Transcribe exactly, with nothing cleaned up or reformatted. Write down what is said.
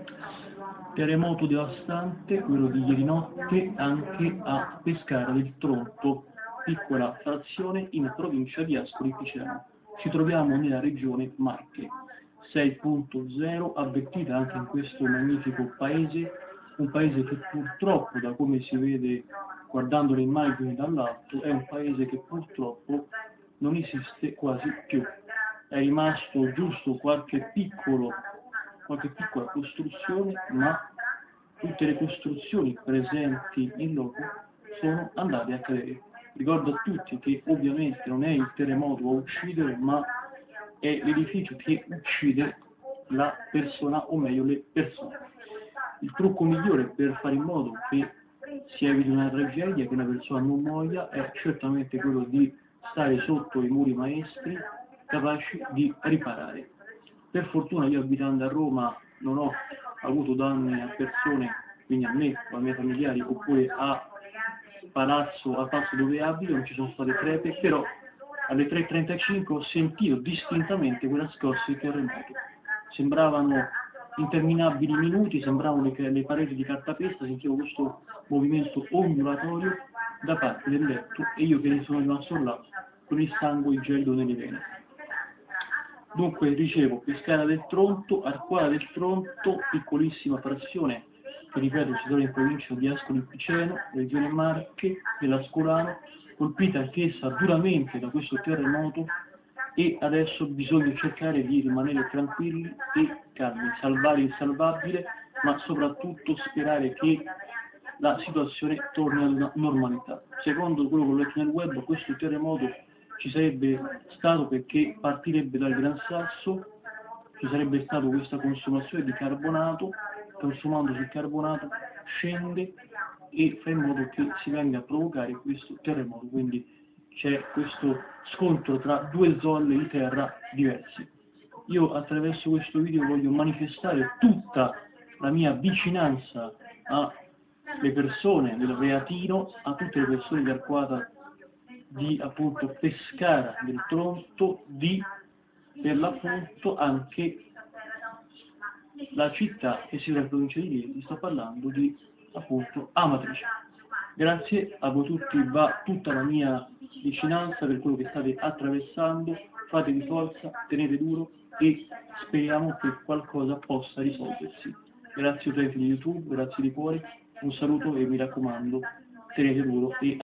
Terremoto devastante, quello di ieri notte, anche a Pescara del Tronto, piccola frazione in provincia di Ascoli Piceno. Ci troviamo nella regione Marche. sei punto zero avvertita anche in questo magnifico paese, un paese che purtroppo, da come si vede guardando le immagini dall'alto, è un paese che purtroppo non esiste quasi più. È rimasto giusto qualche piccolo qualche piccola costruzione, ma tutte le costruzioni presenti in loco sono andate a cadere. Ricordo a tutti che ovviamente non è il terremoto a uccidere, ma è l'edificio che uccide la persona, o meglio le persone. Il trucco migliore per fare in modo che si eviti una tragedia, che una persona non muoia, è certamente quello di stare sotto i muri maestri capaci di riparare. Per fortuna io, abitando a Roma, non ho avuto danni a persone, quindi a me o ai miei familiari, oppure a palazzo, a palazzo dove abito, non ci sono state crepe, però alle tre e trentacinque ho sentito distintamente quella scossa di terremoto. Sembravano interminabili minuti, sembravano le, le pareti di cartapesta, sentivo questo movimento ondulatorio da parte del letto e io che ne sono rimasto là con il sangue gelido nelle vene. Dunque, dicevo, Pescara del Tronto, Arquata del Tronto, piccolissima frazione, che ripeto si trova in provincia di Ascoli Piceno, regione Marche, dell'Ascolano, colpita anch'essa duramente da questo terremoto, e adesso bisogna cercare di rimanere tranquilli e calmi, salvare il salvabile, ma soprattutto sperare che la situazione torni alla normalità. Secondo quello che ho letto nel web, questo terremoto ci sarebbe stato perché partirebbe dal Gran Sasso, ci sarebbe stata questa consumazione di carbonato, consumandosi il carbonato scende e fa in modo che si venga a provocare questo terremoto, quindi c'è questo scontro tra due zolle di terra diverse. Io attraverso questo video voglio manifestare tutta la mia vicinanza alle persone del Reatino, a tutte le persone di Arquata, di appunto Pescara del Tronto, di per l'appunto anche la città che si trova in provincia di Rieti, sto parlando di appunto Amatrice. Grazie a voi tutti, va tutta la mia vicinanza per quello che state attraversando, fatevi forza, tenete duro e speriamo che qualcosa possa risolversi. Grazie utenti di YouTube, grazie di cuore, un saluto e mi raccomando, tenete duro e